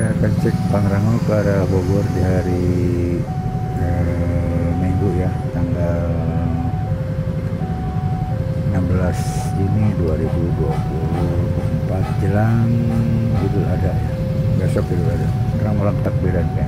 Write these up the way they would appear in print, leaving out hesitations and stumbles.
Saya akan cek Pangrango ke arah Bogor di hari Minggu ya, tanggal 16 Juni 2024 jelang Idul Adha ya. Besok Idul Adha. Sekarang malam takbiran kan.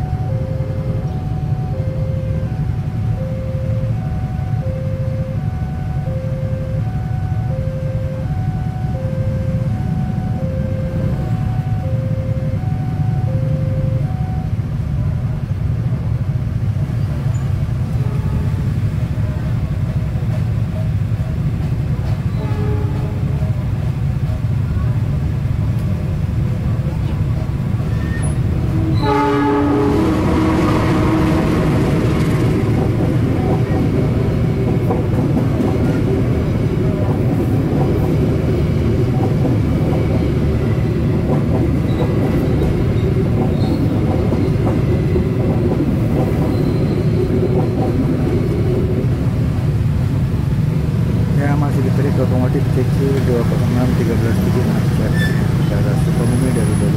Masih diterik otomotif CC 206 13 7 secara Sukabumi dari